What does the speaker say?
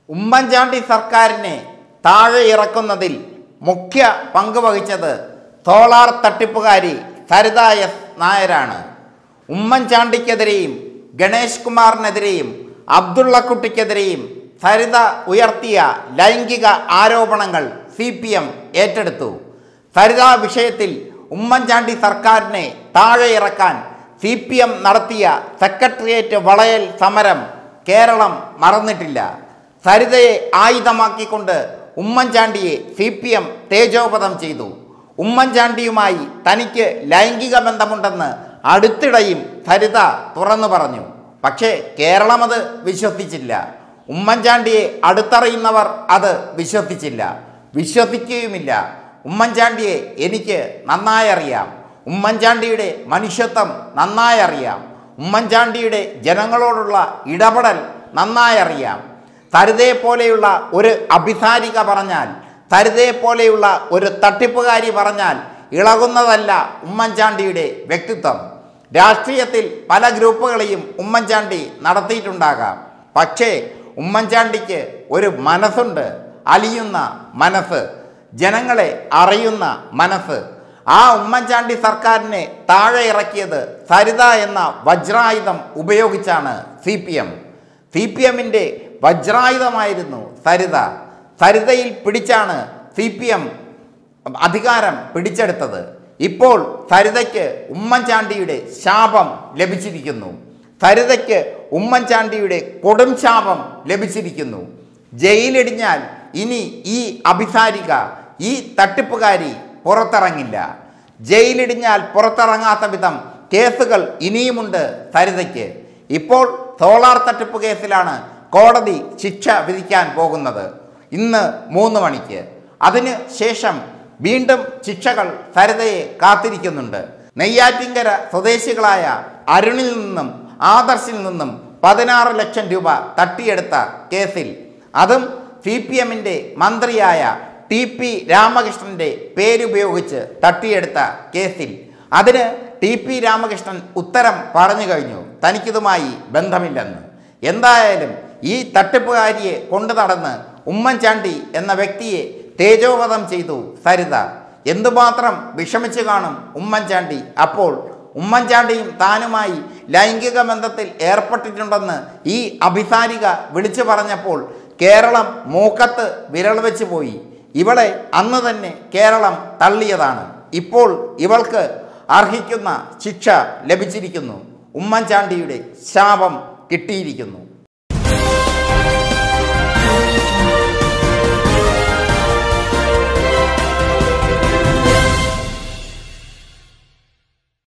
ഉമ്മൻചാണ്ടി സർക്കാരിനെ താഴെ ഇറക്കുന്നതിൽ മുഖ്യ പങ്ക് വഹിച്ചത് സോളാർ തട്ടിപ്പുകാരി സരിത എസ് നായരാണ്. ഉമ്മൻചാണ്ടിക്കെതിരെയും ഗണേഷ് കുമാറിനെതിരെയും അബ്ദുള്ളക്കുട്ടിക്കെതിരെയും സരിത ഉയർത്തിയ ലൈംഗിക ആരോപണങ്ങൾ CPM ഏറ്റെടുത്തു. സരിത വിഷയത്തിൽ ഉമ്മൻചാണ്ടി സർക്കാരിനെ താഴെ ഇറക്കാൻ CPM നടത്തിയ സെക്രട്ടേറിയറ്റ് വളയൽ സമരം കേരളം മറന്നിട്ടില്ല. സരിതയെ ആയുധമാക്കിക്കൊണ്ട് ഉമ്മൻചാണ്ടിയെ CPM തേജോവധം ചെയ്തു. ഉമ്മൻചാണ്ടിയുമായി തനിക്ക് ലൈംഗിക ബന്ധമുണ്ടെന്ന് അടുത്തിടെയും സരിത തുറന്നു പറഞ്ഞു. പക്ഷേ കേരളം അത് വിശ്വസിച്ചില്ല. ഉമ്മൻചാണ്ടിയെ അടുത്തറിയുന്നവർ അത് വിശ്വസിച്ചില്ല, വിശ്വസിക്കുകയുമില്ല. ഉമ്മൻചാണ്ടിയെ എനിക്ക് നന്നായി അറിയാം. ഉമ്മൻചാണ്ടിയുടെ മനുഷ്യത്വം നന്നായി അറിയാം. ഉമ്മൻചാണ്ടിയുടെ ജനങ്ങളോടുള്ള ഇടപെടൽ നന്നായി അറിയാം. സരിതയെപ്പോലെയുള്ള ഒരു അഭിസാരിക പറഞ്ഞാൽ, സരിതയെപ്പോലെയുള്ള ഒരു തട്ടിപ്പുകാരി പറഞ്ഞാൽ ഇളകുന്നതല്ല ഉമ്മൻചാണ്ടിയുടെ വ്യക്തിത്വം. രാഷ്ട്രീയത്തിൽ പല ഗ്രൂപ്പുകളെയും ഉമ്മൻചാണ്ടി നടത്തിയിട്ടുണ്ടാകാം. പക്ഷേ ഉമ്മൻചാണ്ടിക്ക് ഒരു മനസ്സുണ്ട്, അലിയുന്ന മനസ്സ്, ജനങ്ങളെ അറിയുന്ന മനസ്സ്. ആ ഉമ്മൻചാണ്ടി സർക്കാരിനെ താഴെ ഇറക്കിയത് സരിത എന്ന വജ്രായുധം ഉപയോഗിച്ചാണ് CPM. CPMൻ്റെ വജ്രായുധമായിരുന്നു സരിത. സരിതയിൽ പിടിച്ചാണ് CPM അധികാരം പിടിച്ചെടുത്തത്. ഇപ്പോൾ സരിതയ്ക്ക് ഉമ്മൻചാണ്ടിയുടെ ശാപം ലഭിച്ചിരിക്കുന്നു. സരിതയ്ക്ക് ഉമ്മൻചാണ്ടിയുടെ കൊടും ശാപം ലഭിച്ചിരിക്കുന്നു. ജയിലിടിഞ്ഞാൽ ഇനി ഈ അഭിസാരിക, ഈ തട്ടിപ്പുകാരി പുറത്തിറങ്ങില്ല. ജയിലിടിഞ്ഞാൽ പുറത്തിറങ്ങാത്ത വിധം കേസുകൾ ഇനിയുമുണ്ട് സരിതയ്ക്ക്. ഇപ്പോൾ സോളാർ തട്ടിപ്പ് കേസിലാണ് കോടതി ശിക്ഷ വിധിക്കാൻ പോകുന്നത്, ഇന്ന് 3 മണിക്ക്. അതിന് ശേഷം വീണ്ടും ശിക്ഷകൾ സരിതയെ കാത്തിരിക്കുന്നുണ്ട്. നെയ്യാറ്റിൻകര സ്വദേശികളായ അരുണിൽ നിന്നും ആദർശിൽ നിന്നും 16 ലക്ഷം രൂപ തട്ടിയെടുത്ത കേസിൽ, അതും CPMൻ്റെ മന്ത്രിയായ TP രാമകൃഷ്ണൻ്റെ പേരുപയോഗിച്ച് തട്ടിയെടുത്ത കേസിൽ, അതിന് TP രാമകൃഷ്ണൻ ഉത്തരം പറഞ്ഞു കഴിഞ്ഞു, തനിക്കിതുമായി ബന്ധമില്ലെന്ന്. എന്തായാലും ഈ തട്ടിപ്പുകാരിയെ കൊണ്ടു നടന്ന് ഉമ്മൻചാണ്ടി എന്ന വ്യക്തിയെ തേജോവധം ചെയ്തു സരിത. എന്തുമാത്രം വിഷമിച്ചു കാണും ഉമ്മൻചാണ്ടി. അപ്പോൾ ഉമ്മൻചാണ്ടിയും താനുമായി ലൈംഗിക ബന്ധത്തിൽ ഏർപ്പെട്ടിട്ടുണ്ടെന്ന് ഈ അഭിസാരിക വിളിച്ചു പറഞ്ഞപ്പോൾ കേരളം മൂക്കത്ത് വിരൽ വെച്ച് പോയി. ഇവളെ അന്ന് തന്നെ കേരളം തള്ളിയതാണ്. ഇപ്പോൾ ഇവൾക്ക് അർഹിക്കുന്ന ശിക്ഷ ലഭിച്ചിരിക്കുന്നു. ഉമ്മൻചാണ്ടിയുടെ ശാപം കിട്ടിയിരിക്കുന്നു.